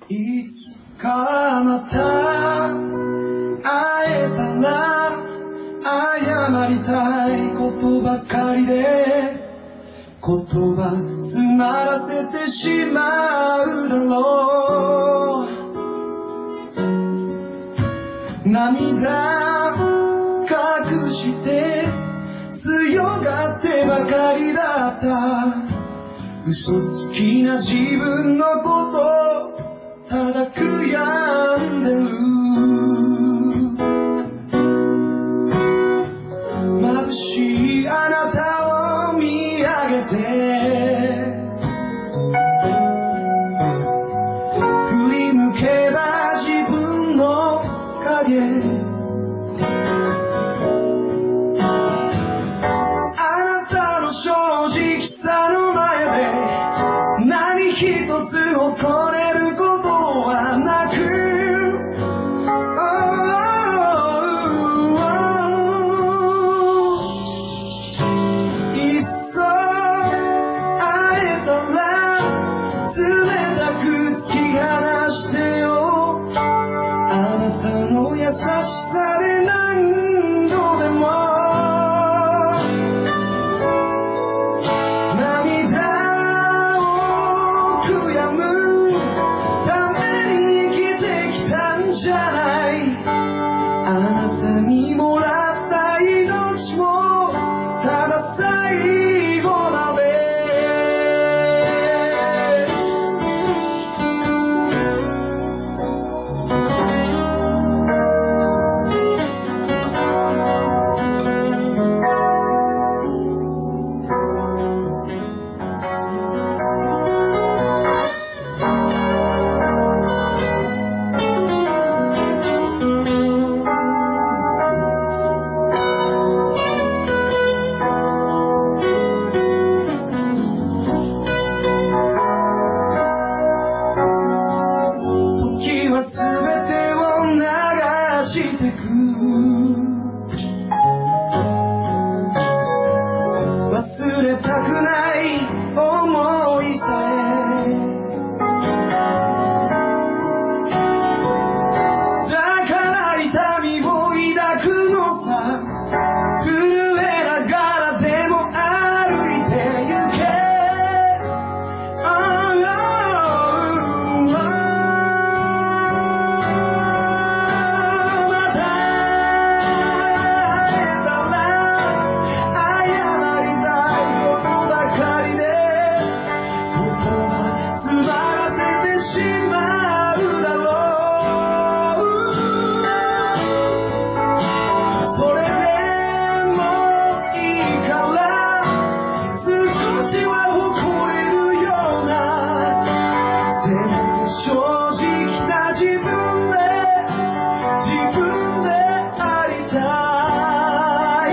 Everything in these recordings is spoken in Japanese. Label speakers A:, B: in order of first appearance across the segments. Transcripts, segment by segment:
A: いつかまた会えたら謝りたいことばかりで言葉詰まらせてしまうだろう。涙隠して強がってばかりだった嘘つきな自分のことただ悔やんでる。眩しいあなたを見上げて振り向けば自分の影あなたの正直さの前で何一つ誇れることはなくいっそ会えたら冷たく突き放してよあなたの優しさで何度でも涙を悔やむために生きてきたんじゃないあなたにもらった命もただ最後まですべてを流してく忘れたくない思いさえだから痛みを抱くのさ震えながらでも歩いてゆけ詰まらせてしまうだろうそれでもいいから少しは誇れるような全部正直な自分でありた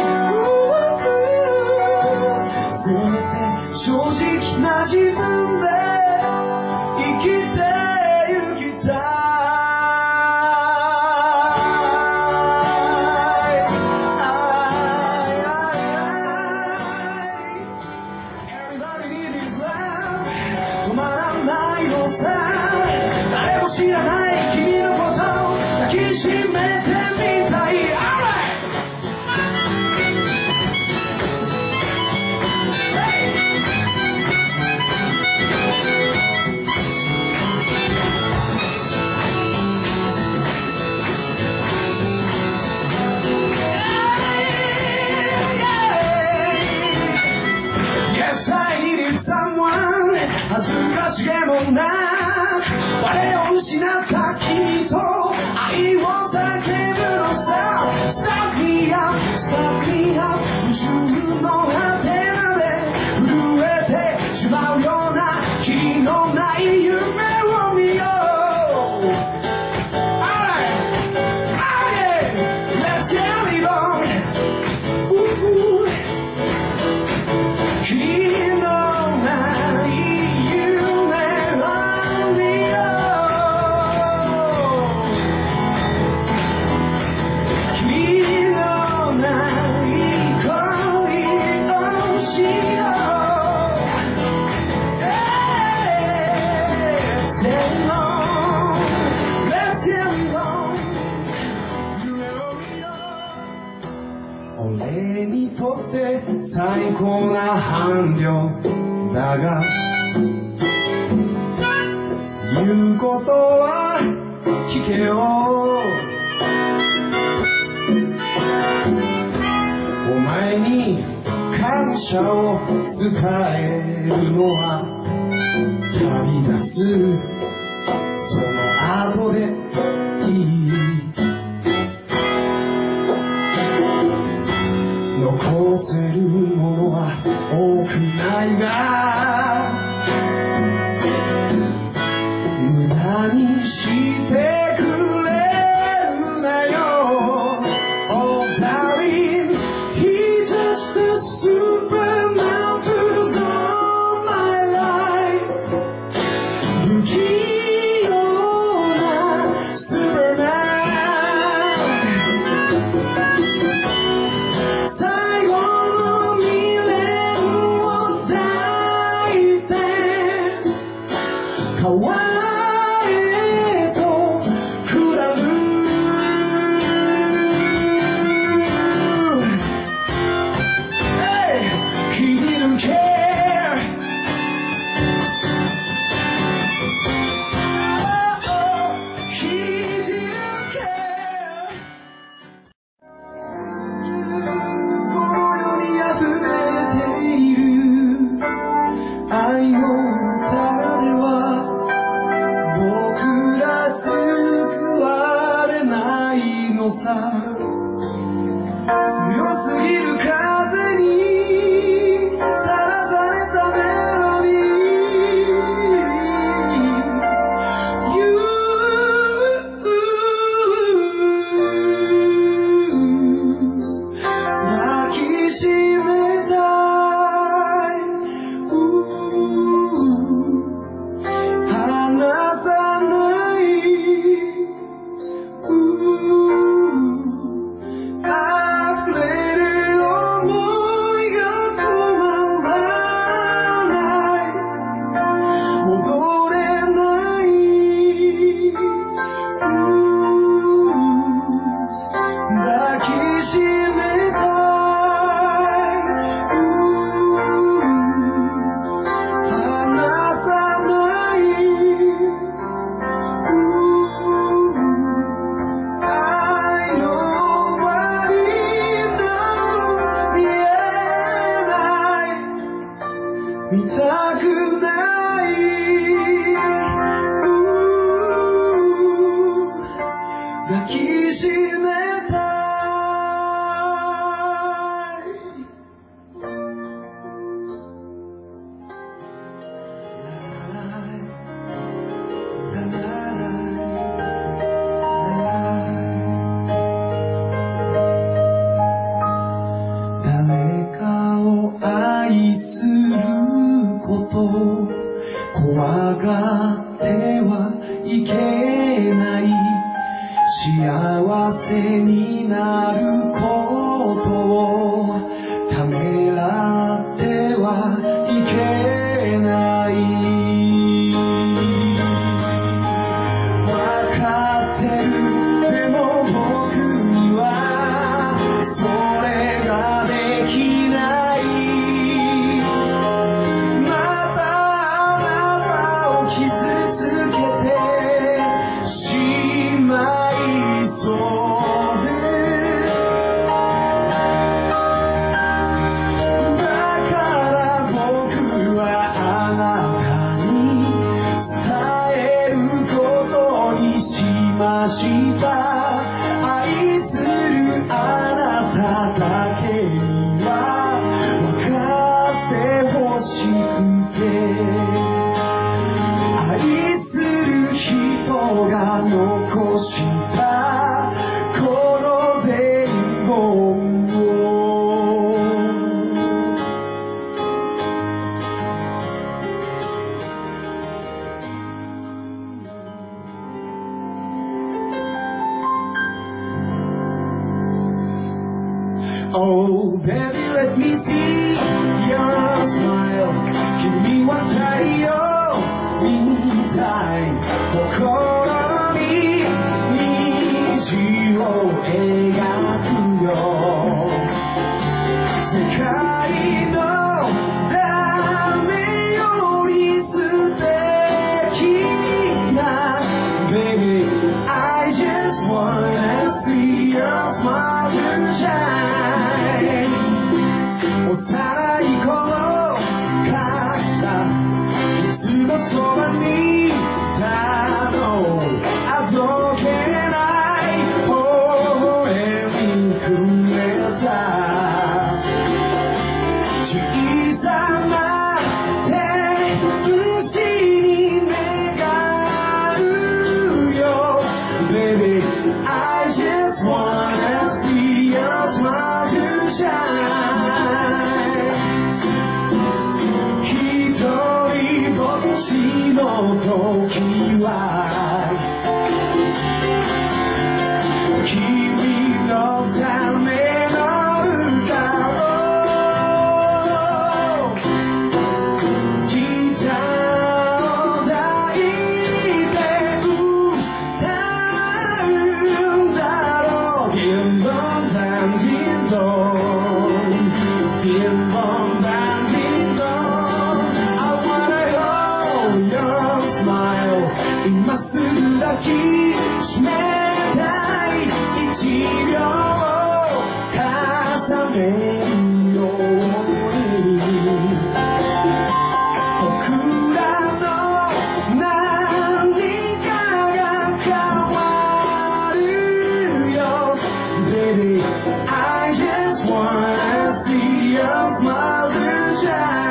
A: いせめて正直な自分で生きてゆきたい Everybody needs love 止まらないのさ誰も知らない君のこと抱きしめてみたい Yes, I needed someone 恥ずかしげもなく我を失った君と愛を叫ぶのさ Stop me up, stop me up 宇宙の果てまで震えてしまうような気のない夢を見よう Alright, alright, let's get it on 「 誰にとって最高な伴侶だが言うことは聞けよお前に感謝を伝えるのは旅立つその後でいい残せるものは多くないが無駄にしてくれるなよ Oh darling He's just a superman who's on my life 不器用な Superman 最後の未練を抱いて川へと下る Hey, he didn't care Oh, he didn't care この世に溢れている愛の歌では僕ら救われないのさ強すぎる風にさらされたメロディー You 抱きしめたい離さない溢れる想いが止まらない戻れない抱きしめたい離さない愛の終わりなど見えない見たくない抱きしめたい誰かを愛すること怖がってはいけない幸せになることをためらってはいけないわかってるでも僕にはそれができないまたあなたを傷つけてしまいそうでだから僕はあなたに伝えることにしました愛するあなただけには分かってほしくて愛する人が残したこの伝言をOh baby let me see your smile 君は太陽みたい心に虹を描くよ幼い頃からいつもそばにいたのあどけない微笑みくれた小さな天使に願うよ Baby I just wanna see your smile to shine一人ぼっちの時は君のための歌をギターを抱いて歌うんだろう Ding dong dang ding dong Ding dong dang ding dong I wanna hold your smile 今すぐ抱きしめたい1秒を重ねるように僕らの何かが変わるよ Baby I just wanna see your smile to shine